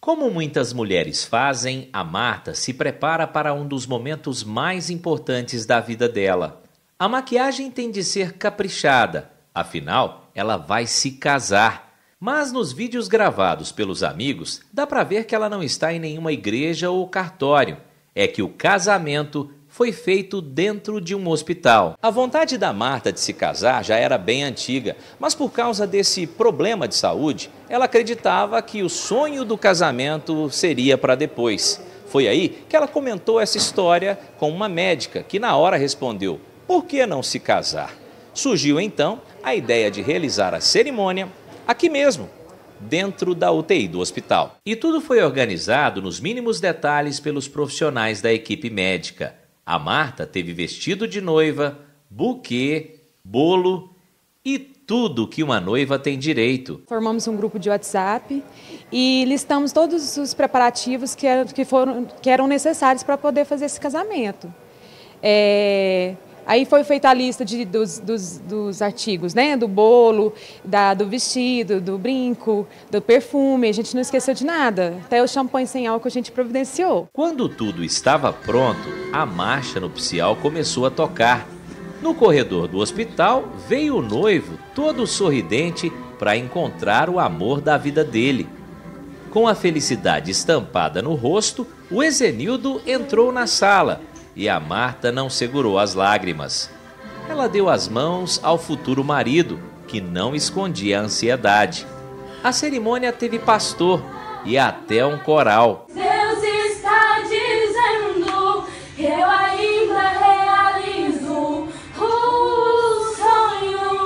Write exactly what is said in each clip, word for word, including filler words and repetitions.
Como muitas mulheres fazem, a Marta se prepara para um dos momentos mais importantes da vida dela. A maquiagem tem de ser caprichada, afinal, ela vai se casar. Mas nos vídeos gravados pelos amigos, dá para ver que ela não está em nenhuma igreja ou cartório. É que o casamento foi feito dentro de um hospital. A vontade da Marta de se casar já era bem antiga, mas por causa desse problema de saúde, ela acreditava que o sonho do casamento seria para depois. Foi aí que ela comentou essa história com uma médica, que na hora respondeu: por que não se casar? Surgiu então a ideia de realizar a cerimônia aqui mesmo, dentro da U T I do hospital. E tudo foi organizado nos mínimos detalhes pelos profissionais da equipe médica. A Marta teve vestido de noiva, buquê, bolo e tudo que uma noiva tem direito. Formamos um grupo de WhatsApp e listamos todos os preparativos que eram, que foram, que eram necessários para poder fazer esse casamento. É... Aí foi feita a lista de, dos, dos, dos artigos, né? Do bolo, da, do vestido, do brinco, do perfume. A gente não esqueceu de nada. Até o champanhe sem álcool a gente providenciou. Quando tudo estava pronto, a marcha nupcial começou a tocar. No corredor do hospital, veio o noivo, todo sorridente, para encontrar o amor da vida dele. Com a felicidade estampada no rosto, o Ezenildo entrou na sala. E a Marta não segurou as lágrimas. Ela deu as mãos ao futuro marido, que não escondia a ansiedade. A cerimônia teve pastor e até um coral. Deus está dizendo, eu ainda realizo o sonho.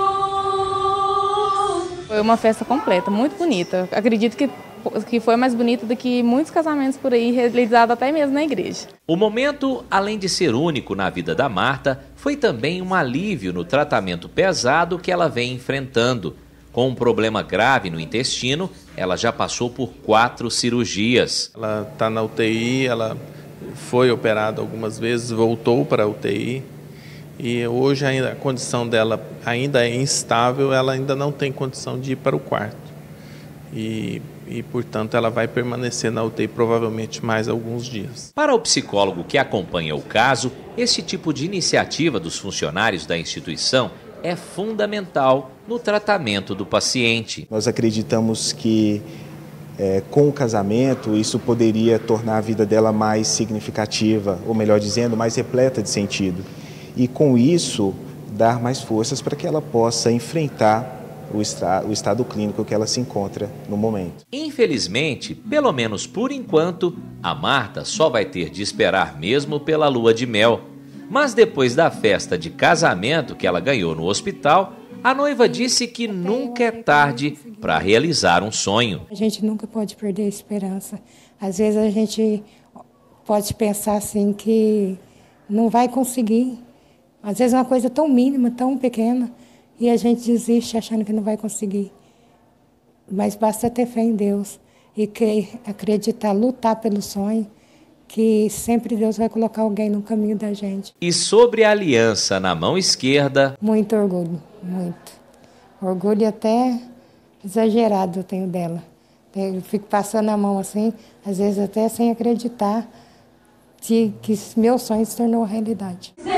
Foi uma festa completa, muito bonita. Acredito que que foi mais bonita do que muitos casamentos por aí, realizados até mesmo na igreja. O momento, além de ser único na vida da Marta, foi também um alívio no tratamento pesado que ela vem enfrentando. Com um problema grave no intestino, ela já passou por quatro cirurgias. Ela está na U T I, ela foi operada algumas vezes, voltou para a U T I. E hoje ainda, a condição dela ainda é instável, ela ainda não tem condição de ir para o quarto. E, e, portanto, ela vai permanecer na U T I provavelmente mais alguns dias. Para o psicólogo que acompanha o caso, esse tipo de iniciativa dos funcionários da instituição é fundamental no tratamento do paciente. Nós acreditamos que, é, com o casamento, isso poderia tornar a vida dela mais significativa, ou melhor dizendo, mais repleta de sentido. E, com isso, dar mais forças para que ela possa enfrentar O, estra, o estado clínico que ela se encontra no momento. Infelizmente, pelo menos por enquanto, a Marta só vai ter de esperar mesmo pela lua de mel. Mas depois da festa de casamento que ela ganhou no hospital, a noiva disse que nunca é tarde para realizar um sonho. A gente nunca pode perder a esperança. Às vezes a gente pode pensar assim que não vai conseguir. Às vezes é uma coisa tão mínima, tão pequena, e a gente desiste achando que não vai conseguir. Mas basta ter fé em Deus e crer, acreditar, lutar pelo sonho, que sempre Deus vai colocar alguém no caminho da gente. E sobre a aliança na mão esquerda... Muito orgulho, muito. Orgulho até exagerado eu tenho dela. Eu fico passando a mão assim, às vezes até sem acreditar que, que meu sonho se tornou realidade.